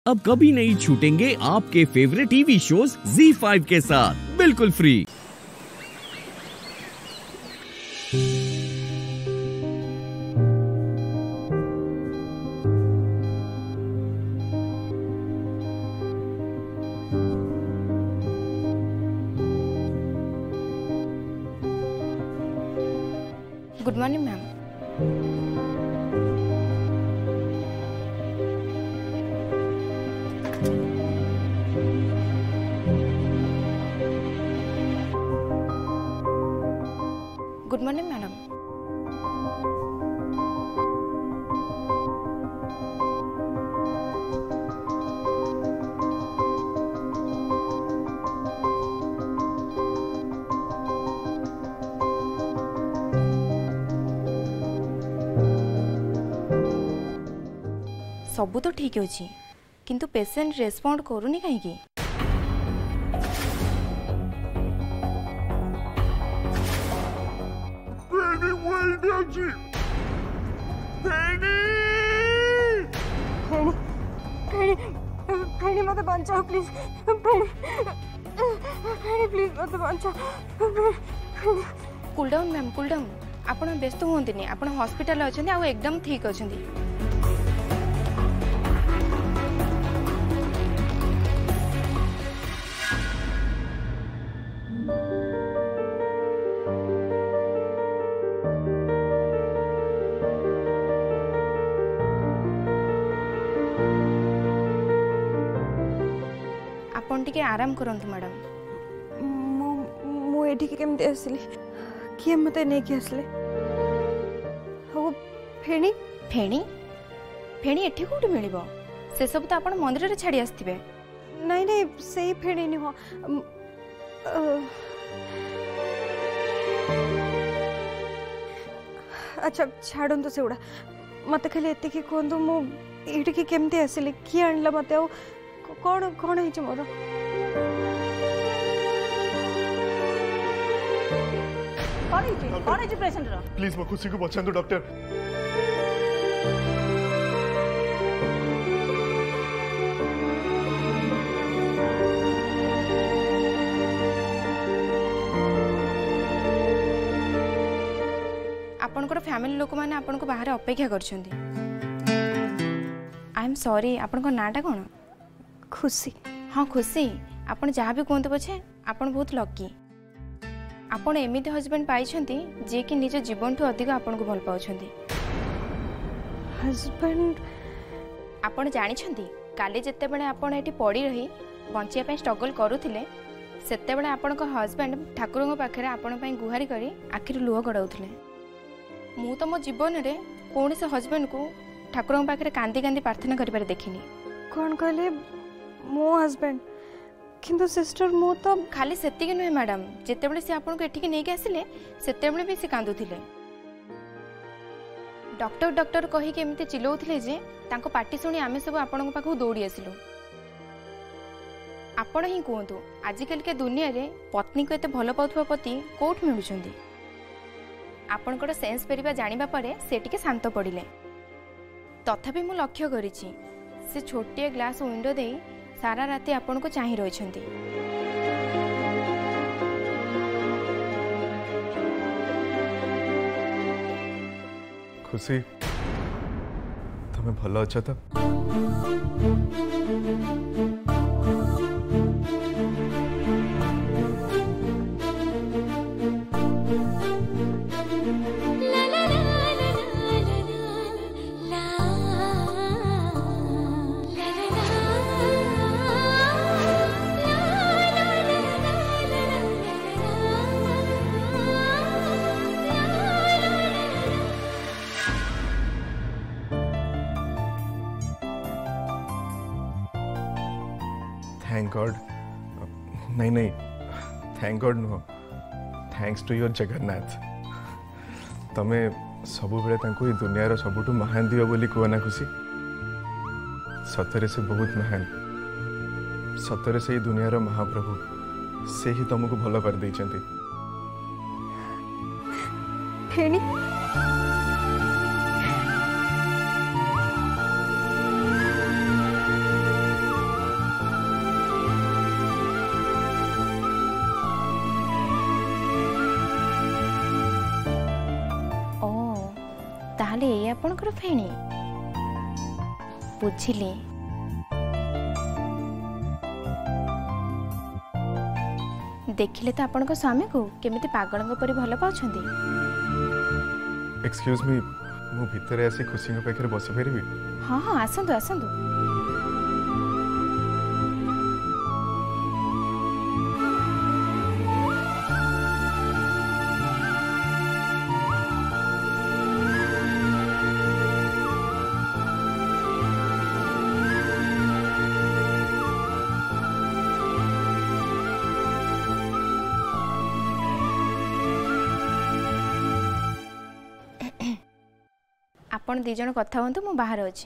अब कभी नहीं छूटेंगे आपके फेवरेट टीवी शोज ZEE5 के साथ बिल्कुल free. Good morning ma'am. Good morning madam. सबू तो ठीक अच्छी किंतु पेशेंट रेस्पॉन्ड करूनी कहीं। मत बचाओ प्लीज। प्लीज मत बचाओ। Cool down ma'am, cool down. आप व्यस्त हुए आप हॉस्पिटल अच्छा आ एकदम ठीक अच्छा। आपण टिके आराम करंतु मैडम। मु एठी केमते आसली किए मते नै के आसले हो फेणी फेणी फेणी एठी कोठी मिलिबो से सब तो आपण मंदिर रे छाडी आस्थिबे। नहीं नहीं सही फेणी नि हो। अच्छा छाड़न तो सेउडा मते खाली एते की कोंदु मु एठी के केमते आसली कि आणला मते आ कौन कौन है मोर कौन है पेशेंट रो प्लीज मो खुशी को बचांतु डॉक्टर। आपनकर फैमिली लोक माने आपनको बाहर अपेक्षा करछंती। I am sorry. आपनको नाटा कोन? खुशी। हाँ खुशी। आपन जहाँ भी कहते पछे आपन बहुत लकी। आपन एमिति हस्बैंड पाइछंती जे कि निज जीवन ठू अधिक आपन को भल पाउछंती। हस्बैंड आपन जानि छंती काली जत्ते बेले आपन एठी पड़ी रही बंचिया पे स्ट्रगल करूथिले सेते बेले आपन को हस्बैंड ठाकुरଙ୍କ पाखरे आपन पई गुहारी करी आखिर लुह गडाउथिले। मु तो मो जीवन रे कोन से हस्बैंड को ठाकुरଙ୍କ पाखरे कांदी कांदी प्रार्थना करि पारे देखिनी। कौन कहले मो हस्बैंड किंतु सिस्टर मो तो खाली सेतिक नुहे मैडम जिते बड़े से आपन को एठी के नै के आसिले सेते बड़े भी से कांदुथिले। डॉक्टर डॉक्टर कहि के एमिते चिल्लाउथिले जे तांको पार्टी सुनी आमे सब आपन को पाखु दौड़ी आसिलु। आपण ही कहतु आजिकल के दुनिया रे पत्नी को एते भल पाउथबा पति कोठ मिलुछंदी। आपनकर सेंस परिबा जानिबा परे से टिके शांत पड़िले। तथापि मु लक्ष्य करिछि से छोटे ग्लास विंडो दे सारा राति आपन को चाहि रहिछंती। खुशी तमे भलो अच्छा तो थैंक गॉड। नहीं नहीं थैंक गॉड नुह थैंक्स टू योर जगन्नाथ। तमे सबु बेले तांको ई दुनिया सबुठु महान दियो बोली कहना खुशी। सतरे से बहुत महान सतरे से दुनिया महाप्रभु से ही तुमको भल कर देइछंती। फेणी आपणकर फेणी बुझिली। देखिले तो आपन स्वामी को केमिति पागल परी भल पाउछंदी। एक्सक्यूज मी, मु भितरे आसी खुशी को पाखरे बस फेरबी? हाँ हाँ आसंतु आसंतु। आपण दी जण कथा हुंतु मु बाहर अछि।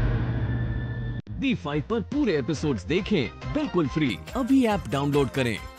Z5 पर पूरे एपिसोड्स देखें बिल्कुल फ्री। अभी ऐप डाउनलोड करें।